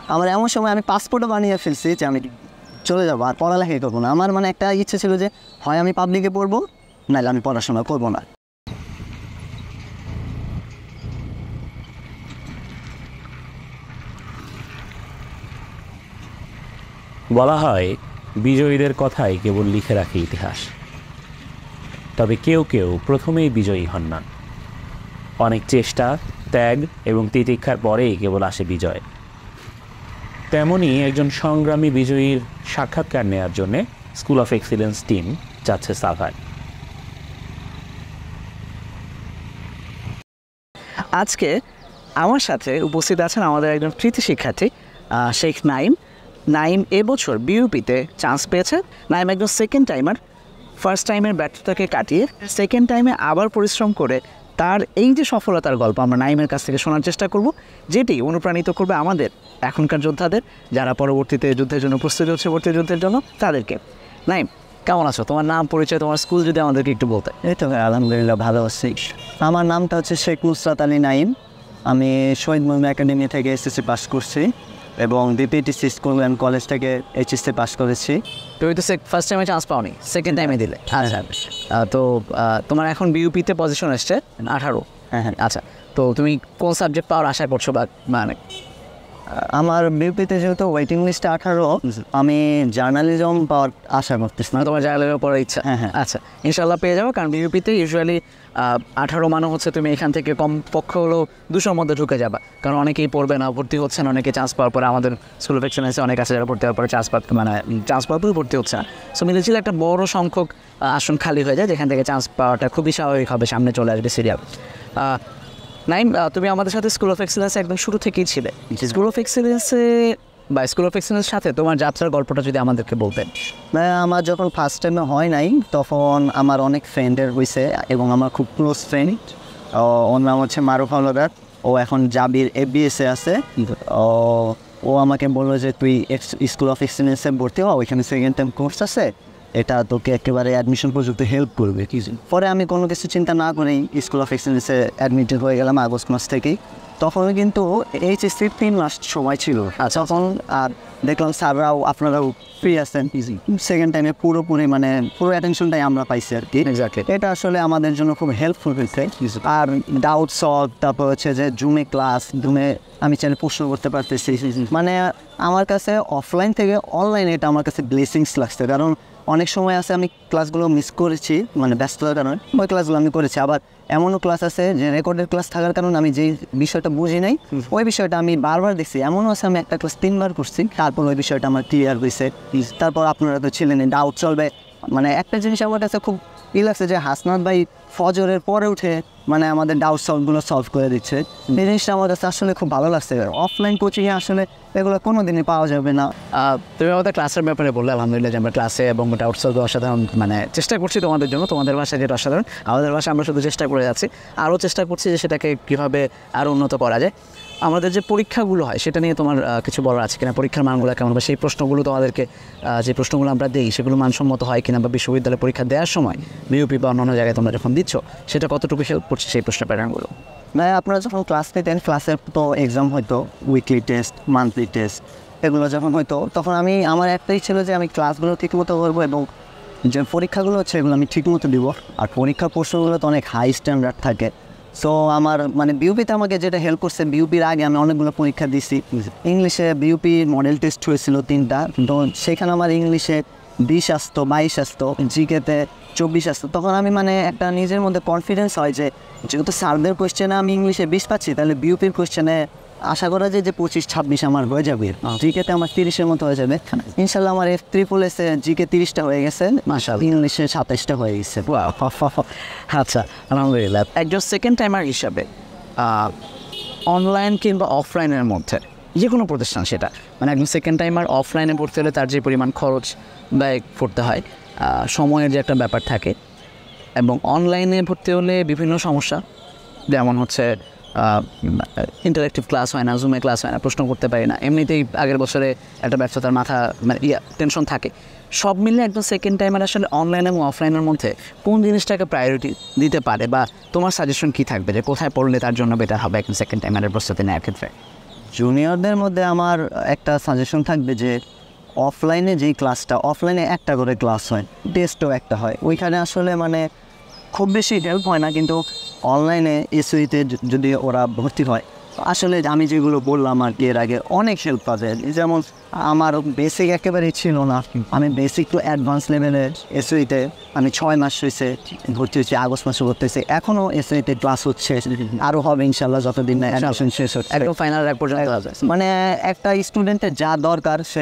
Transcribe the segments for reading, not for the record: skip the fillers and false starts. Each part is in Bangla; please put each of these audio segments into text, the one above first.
আমার এমন সময় আমি পাসপোর্টও বানিয়ে ফেলছি যে আমি চলে যাবো আর পড়ালেখাই করবো না। আমার মানে একটা ইচ্ছে ছিল যে হয় আমি পাবলিকে পড়বো, নাহলে আমি পড়াশোনা করবো না। বলা হয় বিজয়ীদের কথাই কেবল লিখে রাখে ইতিহাস, তবে কেউ কেউ প্রথমেই বিজয়ী হন না। অনেক চেষ্টা, ত্যাগ এবং তিতিক্ষার পরেই কেবল আসে বিজয়। তেমনই একজন সংগ্রামী বিজয়ীর সাক্ষাৎকার নেওয়ার জন্য স্কুল অফ এক্সিলেন্স টিম যাচ্ছে সাভার। আজকে আমার সাথে উপস্থিত আছেন আমাদের একজন কৃতি শিক্ষার্থী শেখ নাইম। নাইম এবছর বিউপিতে চান্স পেয়েছে। নাইম একজন সেকেন্ড টাইমার। ফার্স্ট টাইমের ব্যর্থতাকে কাটিয়ে সেকেন্ড টাইমে আবার পরিশ্রম করে তার এই যে সফলতার গল্প আমরা নাইমের কাছ থেকে শোনার চেষ্টা করব, যেটি অনুপ্রাণিত করবে আমাদের এখনকার যোদ্ধাদের, যারা পরবর্তীতে যুদ্ধের জন্য প্রস্তুতি হচ্ছে, ভর্তি যুদ্ধের জন্য তাদেরকে। নাইম, কেমন আছো? তোমার নাম, পরিচয়, তোমার স্কুল যদি আমাদেরকে একটু বলতে। এই তো আলহামদুলিল্লাহ ভালো আছি। আমার নামটা হচ্ছে শেখ নুসরাত আলী নাইম। আমি শহীদ মুহিম একাডেমি থেকে এসএসসি পাস করছি এবং বিপিটিসি স্কুল অ্যান্ড কলেজ থেকে এইচএসসি পাস করেছি। তুমি তো ফার্স্ট টাইমে চান্স পাওনি, সেকেন্ড টাইমে দিলে। আচ্ছা, তো তোমার এখন বিউপিতে পজিশন আসছে 18। হ্যাঁ। আচ্ছা, তো তুমি কোন সাবজেক্ট পাওয়ার আশা করছো? বা মানে আমার বিউপিতে যেহেতু ওয়েটিং লিস্টে 18, আমি জার্নালিজম পাওয়ার আশা করতেছি। মানে তোমার জার্নালিজম পড়ার ইচ্ছা? হ্যাঁ। আচ্ছা, ইনশাল্লাহ পেয়ে যাবো, কারণ বিউপিতে ইউজুয়ালি 18 মানে হচ্ছে তুমি এখান থেকে কম পক্ষ হলেও 200-র মধ্যে ঢুকে যাবা, কারণ অনেকেই পড়বে না, ভর্তি হচ্ছে না। অনেকে চান্স পাওয়ার পরে, আমাদের স্কুল অফ এক্সেলেন্সে অনেক আছে যারা ভর্তি হওয়ার পরে চান্স পাওয়ার পরে ভর্তি হচ্ছে না। সো মিলেছিল একটা বড় সংখ্যক আসন খালি হয়ে যায়, যেখান থেকে চান্স পাওয়াটা খুবই স্বাভাবিক হবে, সামনে চলে আসবে সিরিয়াল। নাইম, তুমি আমাদের সাথে স্কুল অফ এক্সেলেন্সে একদম শুরু থেকেই ছিলে। স্কুল অফ এক্সেলেন্সে বা স্কুল অফ এক্সেলেন্সের সাথে তোমার যাত্রার গল্পটা যদি আমাদেরকে বলতেন। আমার যখন ফার্স্ট টাইমে হয় নাই, তখন আমার অনেক ফ্রেন্ডের হয়েছে এবং আমার খুব ক্লোজ ফ্রেন্ড, ওর নাম হচ্ছে মারুফ হলদার। ও এখন জাবির এফবিএসে আছে। ও আমাকে বললো যে তুই স্কুল অফ এক্সেলেন্সে ভর্তি হও, ওইখানে সেকেন্ড টাইম কোর্স আছে, এটা তোকে একেবারে অ্যাডমিশন পর্যন্ত হেল্প করবে। পরে আমি কোনো কিছু চিন্তা না করেই স্কুল অফ এক্সেলেন্সে অ্যাডমিটেড হয়ে গেলাম আগস্ট মাস থেকেই। তখন কিন্তু এইচএসসি 3 মাস সময় ছিল। আচ্ছা, তখন আর দেখলাম স্যাররাও আপনারাও ফ্রি আছেন, সেকেন্ড টাইমে পুরোপুরি মানে পুরো অ্যাটেনশনটাই আমরা পাইছি আর কি। এটা আসলে আমাদের জন্য খুব হেল্পফুল হয়েছে। আর ডাউট সলভ, তারপর হচ্ছে যে জুমে ক্লাস, জুমে আমি চাইলে প্রশ্ন করতে পারতেছি। মানে আমার কাছে অফলাইন থেকে অনলাইনে এটা আমার কাছে ব্লেসিংস লাগছে, কারণ অনেক সময় আছে আমি ক্লাসগুলো মিস করেছি, মানে ব্যস্ততার কারণে ওই ক্লাসগুলো আমি করেছি। আবার এমনও ক্লাস আছে যে রেকর্ডের ক্লাস থাকার কারণে আমি যেই বিষয়টা বুঝি নাই, ওই বিষয়টা আমি বারবার দেখছি। এমনও আছে আমি একটা ক্লাস 3 বার করছি, তারপর ওই বিষয়টা আমার ক্লিয়ার হয়েছে। তারপর আপনারা তো ছিলেন, ডাউট চলবে। মানে একটা জিনিস আমার কাছে খুব লাগছে যে হাসনাত ভাই ফজরের পরে উঠে মানে আমাদের ডাউট সলভগুলো সলভ করে দিচ্ছে। এই জিনিসটা আমার কাছে আসলে খুব ভালো লাগছে। অফলাইন কোচিংয়ে আসলে এগুলো কোনো দিনই পাওয়া যাবে না। তুমি আমাদের ক্লাসের ব্যাপারে বললে, আলহামদুলিল্লাহ, যে আমরা ক্লাসে এবং ডাউট সলভ অসাধারণ মানে চেষ্টা করছি তোমাদের জন্য। তোমাদের ভাষায় যেটা অসাধারণ, আমাদের ভাষায় আমরা শুধু চেষ্টা করে যাচ্ছি, আরও চেষ্টা করছি যে সেটাকে কীভাবে আরও উন্নত করা যায়। আমাদের যে পরীক্ষাগুলো হয় সেটা নিয়ে তোমার কিছু বলার আছে কিনা? পরীক্ষার মানগুলো কেমন, বা সেই প্রশ্নগুলো তোমাদেরকে যে প্রশ্নগুলো আমরা দিই সেগুলো মানসম্মত হয় কিনা, বা বিশ্ববিদ্যালয়ে পরীক্ষা দেওয়ার সময় বিউপি বা অন্যান্য জায়গায় তোমরা যখন দিচ্ছ সেটা কতটুকু হেল্প করছে সেই প্রশ্ন প্যাটার্নগুলো? মানে আপনারা যখন ক্লাস নিতেন, ক্লাসের তো এক্সাম হয়তো উইকলি টেস্ট, মান্থলি টেস্ট, এগুলো যখন হয়তো তখন আমার একটাই ছিল যে আমি ক্লাসগুলো ঠিকমতো করবো এবং যে পরীক্ষাগুলো হচ্ছে এগুলো আমি ঠিকমতো দিব। আর পরীক্ষার প্রশ্নগুলো তো অনেক হাই স্ট্যান্ডার্ড থাকে। সো আমার মানে বিউপিতে আমাকে যেটা হেল্প করছে, বিউপির আগে আমি অনেকগুলো পরীক্ষা দিছি। ইংলিশে বিউপির মডেল টেস্ট হয়েছিল 3টা, তো সেখানে আমার ইংলিশে 20 আসতো, 22 আসতো, জিকেতে 24 আসতো। তখন আমি মানে একটা নিজের মধ্যে কনফিডেন্স হয় যে যেহেতু স্যারদের কোয়েশ্চেনে আমি ইংলিশে 20 পাচ্ছি, তাহলে বিউপির কোয়েশ্চেনে আশা করা যায় যে 25-26 আমার হয়ে যাবে। জিকেতে আমার 30-এর মতো হয়ে যাবে ইনশাল্লাহ। আমার F3 জিকে 30টা হয়ে গেছে, মাশাআল্লাহ, ইংলিশে 27টা হয়ে গেছে। আচ্ছা, আলহামদুলিল্লাহ। একজন সেকেন্ড টাইমার হিসাবে অনলাইন কিংবা অফলাইনের মধ্যে যে কোনো প্রতিষ্ঠান, সেটা মানে একজন সেকেন্ড টাইমার অফলাইনে পড়তে হলে তার যে পরিমাণ খরচ ব্যয় করতে হয়, সময়ের যে একটা ব্যাপার থাকে, এবং অনলাইনে ভর্তি হলে বিভিন্ন সমস্যা, যেমন হচ্ছে ইন্টারেক্টিভ ক্লাস হয় না, জুমে ক্লাস হয় না, প্রশ্ন করতে পারি না, এমনিতেই আগের বছরে একটা ব্যর্থতার মাথা মানে টেনশন থাকে। সব মিলে একদম সেকেন্ড টাইমার আসলে অনলাইন এবং অফলাইনের মধ্যে কোন জিনিসটাকে প্রায়োরিটি দিতে পারে, বা তোমার সাজেশন কী থাকবে যে কোথায় পড়লে তার জন্য বেটার হবে একজন সেকেন্ড টাইমারের প্রস্তুতি নেওয়ার ক্ষেত্রে? জুনিয়রদের মধ্যে আমার একটা সাজেশন থাকবে যে অফলাইনে যেই ক্লাসটা, অফলাইনে একটা করে ক্লাস হয়, টেস্টও একটা হয়, ওইখানে আসলে মানে খুব বেশি হেল্প হয় না, কিন্তু অনলাইনে এসইতে যদি ওরা ভর্তি হয় আসলে আমি যেগুলো বললাম আর কি এর আগে অনেক হেল্প পাবে। যেমন আমার বেসিক একেবারেই ছিল না, আমি বেসিক টু অ্যাডভান্স লেভেলের এসইতে আমি 6 মাস হয়েছে ভর্তি হয়েছি, আগস্ট মাসে ভর্তি হয়েছে, এখনও এসইতে ক্লাস হচ্ছে, আরও হবে ইনশাল্লাহ যতদিন না অ্যাডমিশন শেষ হচ্ছে, একদম ফাইনাল এক পর্যন্ত মানে একটা স্টুডেন্টের যা দরকার সে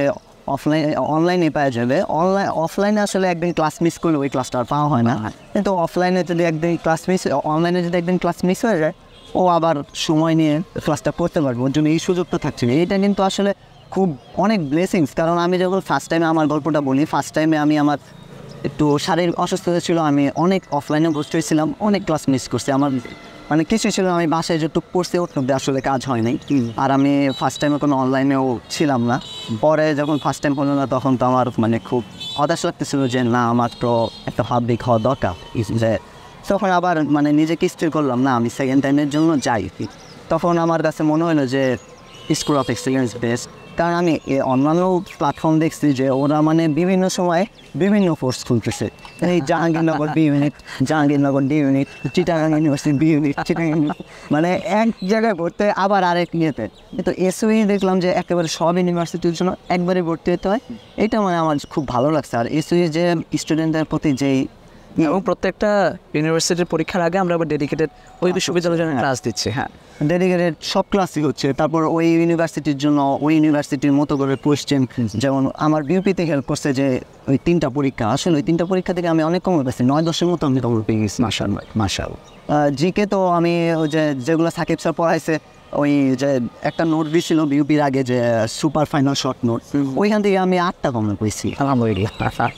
অনলাইনে পাওয়া যাবে। অফলাইনে আসলে একদিন ক্লাস মিস করলে ওই ক্লাসটা আর পাওয়া হয় না, কিন্তু অফলাইনে যদি একদিন ক্লাস মিস, অনলাইনে যদি একদিন ক্লাস মিস হয়ে যায় ও আবার সময় নিয়ে ক্লাসটা করতে পারবে, ওর জন্য এই সুযোগটা থাকছে। এটা কিন্তু আসলে খুব অনেক ব্লেসিংস, কারণ আমি যখন ফার্স্ট টাইমে আমার গল্পটা বলি, ফার্স্ট টাইমে আমি আমার একটু শারীরিক অসুস্থতা ছিল, আমি অনেক অফলাইনে ভর্তি হয়েছিলাম, অনেক ক্লাস মিস করছি, আমার মানে কিছু ছিল আমি বাসায় যেটুকু পড়ছি ওর মধ্যে আসলে কাজ হয় নাই। আর আমি ফার্স্ট টাইমে কোনো অনলাইনেও ছিলাম না, পরে যখন ফার্স্ট টাইম হলো না তখন তো আমার মানে খুব হতাশ লাগতেছিল যে না আমার তো একটা পাবলিক হওয়া দরকার, যে তখন আবার মানে নিজেকে স্থির করলাম না আমি সেকেন্ড টাইমের জন্য যাই। তখন আমার কাছে মনে হলো যে স্কুল অফ এক্সিলেন্স বেস্ট, কারণ আমি অন্যান্য প্ল্যাটফর্ম দেখছি যে ওরা মানে বিভিন্ন সময় বিভিন্ন কোর্স খুলতেছে, এই Jahangirnagar B unit, Jahangirnagar D unit, Chittagong university B unit, Chittagong মানে এক জায়গায় ভর্তি আবার আরেক ইয়েতে। কিন্তু এসওই দেখলাম যে একেবারে সব ইউনিভার্সিটির জন্য একবারে ভর্তি হতে হয়, এটা মানে আমার খুব ভালো লাগছে। আর এসওই যে স্টুডেন্টদের প্রতি যেই এবং প্রত্যেকটা ইউনিভার্সিটির পরীক্ষার আগে আমরা আবার ডেডিকেটেড ওই বিশ্ববিদ্যালয়ের জন্য ক্লাস দিচ্ছি। হ্যাঁ, ডেডিকেটেড সব ক্লাসই হচ্ছে, তারপর ওই ইউনিভার্সিটির জন্য ওই ইউনিভার্সিটির মতো করে কোয়েশ্চেন, যেমন আমার বিউপিতে হেল্প করছে যে ওই 3টা পরীক্ষা, আসলে ওই 3টা পরীক্ষা থেকে আমি অনেক কমে পেয়েছি, 9-10-এর মতো আমি কমে পেয়ে গেছি। মাশাআল্লাহ। জিকে তো আমি ওই যে যেগুলো সাকিব স্যার পড়াইছে, ওই যে একটা নোট দিয়েছিল বিউপির আগে যে সুপার ফাইনাল শর্ট নোট, ওইখান থেকে আমি 8টা কমে পেয়েছি আলহামদুলিল্লাহ।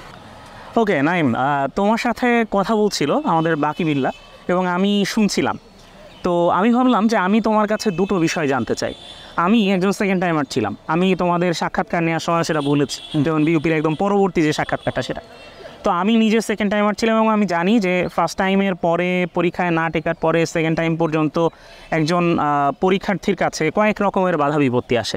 ওকে নাইম, তোমার সাথে কথা বলছিল আমাদের বাকি বিল্লা এবং আমি শুনছিলাম, তো আমি ভাবলাম যে আমি তোমার কাছে দুটো বিষয় জানতে চাই। আমি একজন সেকেন্ড টাইমার ছিলাম, আমি তোমাদের সাক্ষাৎকার নেওয়ার সময় সেটা বলেছি, যেমন বিউপির একদম পরবর্তী যে সাক্ষাৎকারটা সেটা। তো আমি নিজে সেকেন্ড টাইমার ছিলাম এবং আমি জানি যে ফার্স্ট টাইমের পরে পরীক্ষায় না টেকার পরে সেকেন্ড টাইম পর্যন্ত একজন পরীক্ষার্থীর কাছে কয়েক রকমের বাধা বিপত্তি আসে।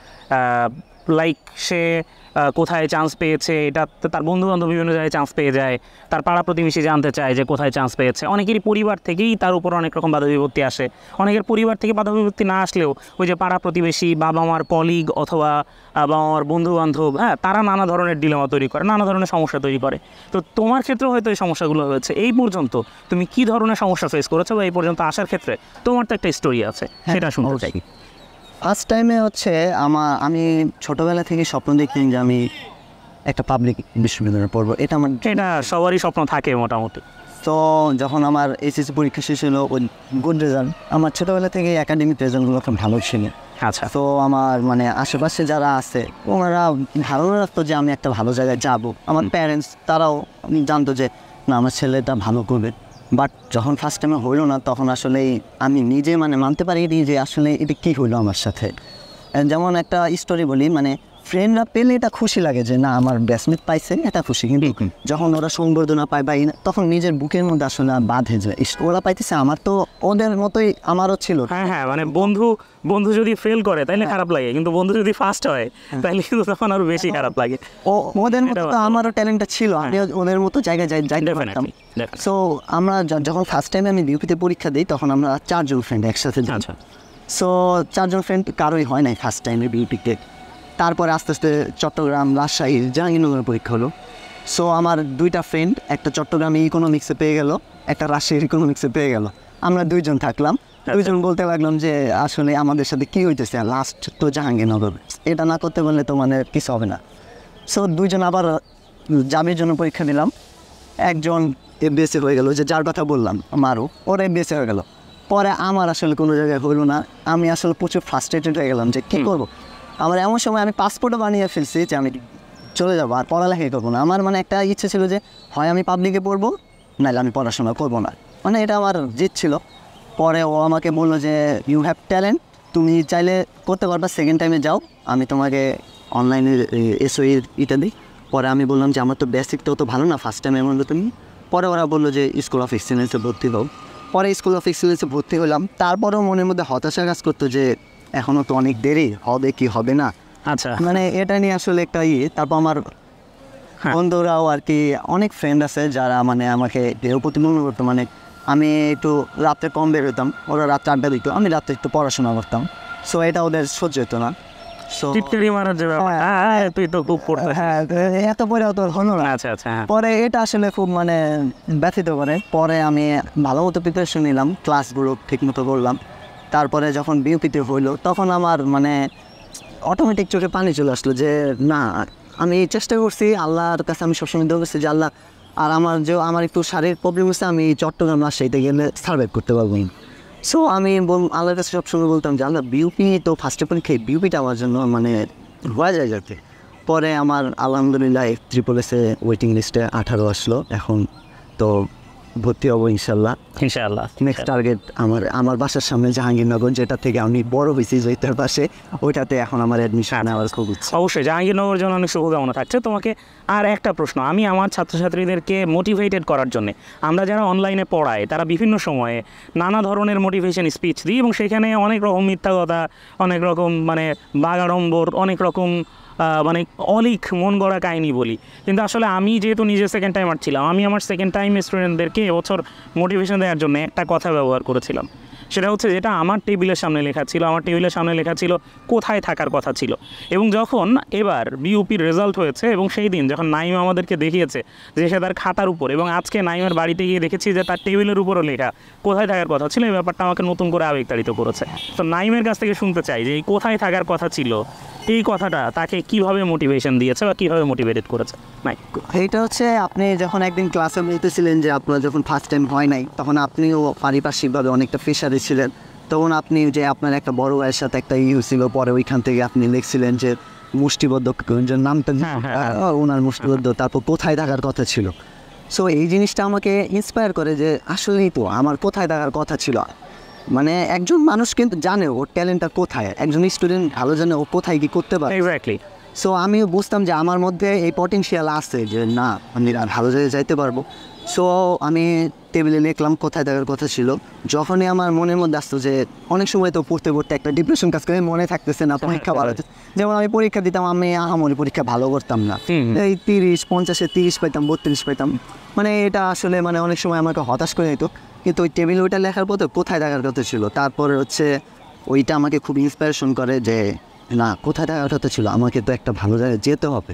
লাইক সে কোথায় চান্স পেয়েছে, এটা তার বন্ধুবান্ধব বিভিন্ন জায়গায় চান্স পেয়ে যায়, তার পাড়া প্রতিবেশী জানতে চায় যে কোথায় চান্স পেয়েছে, অনেকেরই পরিবার থেকেই তার উপর অনেক রকম বাধা বিপত্তি আসে, অনেকের পরিবার থেকে বাধা বিপত্তি না আসলেও ওই যে পাড়া প্রতিবেশী, বাবা মার কলিগ অথবা বাবা মার বন্ধুবান্ধব, হ্যাঁ, তারা নানা ধরনের ডিলেমা তৈরি করে, নানা ধরনের সমস্যা তৈরি করে। তো তোমার ক্ষেত্রেও হয়তো এই সমস্যাগুলো হয়েছে। এই পর্যন্ত তুমি কী ধরনের সমস্যা ফেস করেছো বা এই পর্যন্ত আসার ক্ষেত্রে তোমার তো একটা স্টোরি আছে, সেটা শুনতে চাই। ফার্স্ট টাইমে হচ্ছে আমি ছোটোবেলা থেকে স্বপ্ন দেখি যে আমি একটা পাবলিক বিশ্ববিদ্যালয়ে পড়বো, এটা সবারই স্বপ্ন থাকে মোটামুটি। তো যখন আমার এইচএসসি পরীক্ষা শেষ হলো, ওই গুড রেজাল্ট, আমার ছোটোবেলা থেকে একাডেমিক রেজাল্টগুলো খুব ভালো ছিল। আচ্ছা, তো আমার মানে আশেপাশে যারা আছে ওনারা ভালো রাখতো যে আমি একটা ভালো জায়গায় যাব, আমার প্যারেন্টস তারাও জানতো যে না আমার ছেলেটা ভালো করবে। বাট যখন ফার্স্ট টাইমে হইলো না তখন আসলে আমি নিজে মানে মানতে পারিনি যে আসলে এটা কী হইলো আমার সাথে। যেমন একটা স্টোরি বলি, মানে ফ্রেন্ডরা পেলে এটা খুশি লাগে যে না আমার ব্যাচমেট পাইছে, এটা খুশি, কিন্তু যখন ওরা সংবর্ধনা পায় বা তখন নিজের বুকের মধ্যে আসলে বাঁধে যায়, ওরা পাইতেছে, আমার তো ওদের মতোই আমারও ছিল। হ্যাঁ হ্যাঁ, মানে বন্ধু যদি ফেল করে তাহলে খারাপ লাগে, কিন্তু বন্ধু যদি ফার্স্ট হয় তাহলে কিন্তু তখন আরো বেশি খারাপ লাগে। ওদের মতো তো আমারও ট্যালেন্টটা ছিল, আমি ওদের মতো জায়গায় যাইতে পারতাম। সো আমরা যখন ফার্স্ট টাইমে আমি বিউপিতে পরীক্ষা দিই তখন আমরা 4 জন ফ্রেন্ড একসাথে। আচ্ছা, সো 4 জন ফ্রেন্ড কারোই হয় নাই ফার্স্ট টাইমে বিউপিতে। তারপরে আস্তে আস্তে চট্টগ্রাম, রাজশাহী, জাহাঙ্গীরনগরের পরীক্ষা হলো। সো আমার 2টা ফ্রেন্ড, একটা চট্টগ্রামে ইকোনমিক্সে পেয়ে গেল, একটা রাজশাহীর ইকোনমিক্সে পেয়ে গেল, আমরা 2 জন থাকলাম। 2 জন বলতে লাগলাম যে আসলে আমাদের সাথে কী হইতেছে, লাস্ট তো জাহাঙ্গীরনগর, এটা না করতে বললে তো মানে কিছু হবে না। সো 2 জন আবার জাবির জন্য পরীক্ষা দিলাম, একজন এফবিএসসি হয়ে গেল, যে যার কথা বললাম আমারও, ওর এফবিএসসি হয়ে গেল। পরে আমার আসলে কোনো জায়গায় হইল না, আমি আসলে প্রচুর ফ্রাস্ট্রেটেড হয়ে গেলাম যে কী করবো। আমার এমন সময় আমি পাসপোর্টও বানিয়ে ফেলছি যে আমি চলে যাবো, আর পড়ালেখাই করবো না। আমার মানে একটা ইচ্ছে ছিল যে হয় আমি পাবলিকে পড়বো, নাহলে আমি পড়াশোনা করবো না, মানে এটা আমার জিত ছিল। পরে ও আমাকে বললো যে ইউ হ্যাভ ট্যালেন্ট, তুমি চাইলে করতে পারবা, সেকেন্ড টাইমে যাও, আমি তোমাকে অনলাইনে এসওই এটা দিই। পরে আমি বললাম যে আমার তো বেসিকটাও তো ভালো না, ফার্স্ট টাইমে বললো তুমি। পরে ওরা বললো যে স্কুল অফ এক্সিলেন্সে ভর্তি হও। পরে স্কুল অফ এক্সিলেন্সে ভর্তি হলাম, তারপরেও মনের মধ্যে হতাশা কাজ করতো যে এখনও তো অনেক দেরি, হবে কি হবে না, আচ্ছা মানে এটা নিয়ে আসলে একটা তারপর আমার বন্ধুরাও আর কি অনেক ফ্রেন্ড আছে যারা মানে আমাকে দেহ প্রতিমূল্য করতো, মানে আমি একটু রাত্রে কম বের হতাম, ওরা রাত্রে আড্ডা দিত, আমি রাত্রে একটু পড়াশোনা করতাম, সো এটা ওদের সহ্য হতো না। সো টিটকারি মারার যে ব্যাপার, তুই তো খুব পড়তে। হ্যাঁ, এত পরেও তো হলো না। আচ্ছা আচ্ছা, হ্যাঁ। পরে এটা আসলে খুব মানে ব্যথিত করে। পরে আমি ভালো মতো প্রিপারেশন নিলাম, ক্লাসগুলো ঠিক মতো করলাম। তারপরে যখন বিউপিতে হইলো তখন আমার মানে অটোমেটিক চোখে পানি চলে আসলো যে না, আমি চেষ্টা করছি, আল্লাহর কাছে আমি সবসময় দোয়া করছি যে আল্লাহ, আর আমার একটু শারীরিক প্রবলেম হচ্ছে, আমি চট্টগ্রাম রাজশাহীতে গেলে সার্ভাইভ করতে পারবো। সো আমি আল্লাহর কাছে সবসময় বলতাম যে আল্লাহ, বিউপি তো ফার্স্টে পরীক্ষায় বিউপিটা আমার জন্য মানে হয়ে যায় যাতে। পরে আমার আলহামদুলিল্লাহ FSSSে ওয়েটিং লিস্টে 18 আসলো, এখন তো ভর্তি হবো ইনশাল্লাহ। নেক্সট টার্গেট আমার বাসার সামনে জাহাঙ্গীরনগর, যেটা থেকে আমি বড় হয়েছি জৈতার পাশে, ওইটাতে এখন আমার অ্যাডমিশন নেওয়ার খুব ইচ্ছা। অবশ্যই জাহাঙ্গীরনগরের জন্য অনেক শুভকামনা থাকছে তোমাকে। আর একটা প্রশ্ন, আমি আমার ছাত্রছাত্রীদেরকে মোটিভেটেড করার জন্য, আমরা যারা অনলাইনে পড়াই তারা বিভিন্ন সময়ে নানা ধরনের মোটিভেশন স্পিচ দিই, এবং সেখানে অনেক রকম মিথ্যা কথা, অনেক রকম মানে বাগাড়ম্বর, অনেক রকম মানে অলিক মন গড়া কাহিনী বলি। কিন্তু আসলে আমি যেহেতু নিজে সেকেন্ড টাইমার ছিলাম, আমি আমার সেকেন্ড টাইম স্টুডেন্টদেরকে এবছর মোটিভেশন দেওয়ার জন্য একটা কথা ব্যবহার করেছিলাম। সেটা হচ্ছে যেটা আমার টেবিলের সামনে লেখা ছিল, আমার টেবিলের সামনে লেখা ছিল কোথায় থাকার কথা ছিল। এবং যখন এবার বিউপির রেজাল্ট হয়েছে এবং সেই দিন যখন নাইম আমাদেরকে দেখিয়েছে যে সে তার খাতার উপর, এবং আজকে নাইমের বাড়িতে গিয়ে দেখেছি যে তার টেবিলের উপরও লেখা কোথায় থাকার কথা ছিল, এই ব্যাপারটা আমাকে নতুন করে আবেগতাড়িত করেছে। তো নাইমের কাছ থেকে শুনতে চাই যে এই কোথায় থাকার কথা ছিল, এই কথাটা তাকে কিভাবে মোটিভেশন দিয়েছে বা কিভাবে মোটিভেটেড করেছে। নাই, এইটা হচ্ছে আপনি যখন একদিন ক্লাসে বলতেছিলেন যে আপনার যখন ফার্স্ট টাইম হয় নাই, তখন আপনিও পারিপার্শ্বিকভাবে অনেকটা প্রেশারে ছিলেন। তখন আপনি যে আপনার একটা বড় ভাইয়ের সাথে একটা ছিল, পরে ওইখান থেকে আপনি লিখছিলেন যে মুষ্টিবদ্ধ, যে নামটা ওনার মুষ্টিবদ্ধ, তারপর কোথায় থাকার কথা ছিল। সো এই জিনিসটা আমাকে ইন্সপায়ার করে যে আসলেই তো আমার কোথায় থাকার কথা ছিল। মানে একজন মানুষ কিন্তু জানে ওর ট্যালেন্টটা কোথায়, একজন স্টুডেন্ট ভালো জানে ও কোথায় কি করতে পারে। এক্স্যাক্টলি। সো আমিও বুঝতাম যে আমার মধ্যে এই পটেনশিয়াল আছে যে না, আমি ভালো জায়গায় যাইতে পারবো। সো আমি টেবিলে লিখলাম কোথায় থাকার কথা ছিল। যখনই আমার মনের মধ্যে আসতো যে অনেক সময় তো পড়তে পড়তে একটা ডিপ্রেশন কাজ করে, মনে থাকতেছে না, পরীক্ষা ভালো হচ্ছে। যেমন আমি পরীক্ষা দিতাম, আমি আহামরি পরীক্ষা ভালো করতাম না, এই 30-50-এ 30 পাইতাম, 32 পাইতাম, মানে এটা আসলে মানে অনেক সময় আমাকে হতাশ করে দিত। কিন্তু ওই টেবিলে ওইটা লেখার পথে কোথায় থাকার কথা ছিল, তারপরে হচ্ছে ওইটা আমাকে খুব ইন্সপিরেশন করে যে না, কোথায় থাকার কথা ছিল, আমাকে তো একটা ভালো জায়গায় যেতে হবে।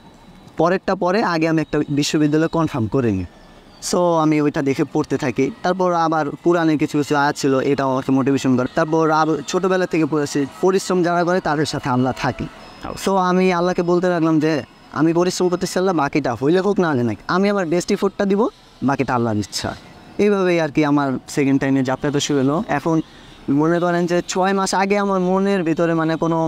পরেরটা পরে আগে আমি একটা বিশ্ববিদ্যালয় কনফার্ম করে নিই। সো আমি ওইটা দেখে পড়তে থাকি। তারপর আবার পুরাণের কিছু কিছু আয়াত ছিল, এটাও আমাকে মোটিভেশন করে। তারপর আবার ছোটোবেলা থেকে পড়েছি পরিশ্রম যারা করে তাদের সাথে আল্লাহ থাকি। সো আমি আল্লাহকে বলতে লাগলাম যে আমি পরিশ্রম করতে চাইলাম, বাকিটা হইলে হোক না হলে নাকি, আমি আমার বেস্ট এফোর্টটা দিব, বাকিটা আল্লাহর ইচ্ছা। এইভাবেই আর কি আমার সেকেন্ড টাইমে যাত্রাটা শুরু হলো। এখন মনে করেন যে 6 মাস আগে আমার মনের ভিতরে মানে কোনো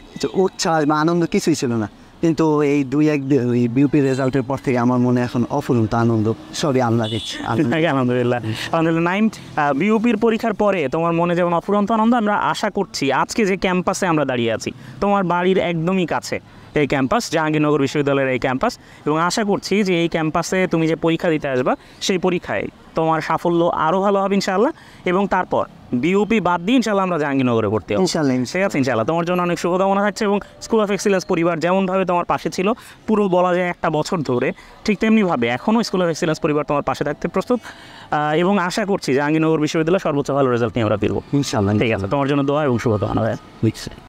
উৎসাহ বা আনন্দ কিছুই ছিল না, কিন্তু এই 2-1 দিন ওই বিউপি রেজাল্টের পর থেকে আমার মনে এখন অফুরন্ত আনন্দ, সবই আল্লাহর ইচ্ছা। আলহামদুলিল্লাহ, আলহামদুলিল্লাহ। নাইম, বিউপির পরীক্ষার পরে তোমার মনে যেমন অফুরন্ত আনন্দ, আমরা আশা করছি আজকে যে ক্যাম্পাসে আমরা দাঁড়িয়ে আছি তোমার বাড়ির একদমই কাছে এই ক্যাম্পাস, জাহাঙ্গীরনগর বিশ্ববিদ্যালয়ের এই ক্যাম্পাস, এবং আশা করছি যে এই ক্যাম্পাসে তুমি যে পরীক্ষা দিতে আসবা সেই পরীক্ষায় তোমার সাফল্য আরও ভালো হবে ইনশাআল্লাহ। এবং তারপর বিউপি বাদ দিয়ে ইনশাআল্লাহ আমরা জাহাঙ্গীরনগরে ভর্তি হব ইনশাআল্লাহ। ঠিক আছে, ইনশাআল্লাহ। তোমার জন্য অনেক শুভকামনা থাকছে, এবং স্কুল অফ এক্সিলেন্স পরিবার যেমনভাবে তোমার পাশে ছিল পুরো বলা যায় একটা বছর ধরে, ঠিক তেমনিভাবে এখনও স্কুল অফ এক্সিলেন্স পরিবার তোমার পাশে থাকতে প্রস্তুত, এবং আশা করছি জাহাঙ্গীরনগর বিশ্ববিদ্যালয় সর্বোচ্চ ভালো রেজাল্ট নিয়ে আমরা ফিরবো ইনশাআল্লাহ। ঠিক আছে, তোমার জন্য দোয়া এবং শুভকামনা।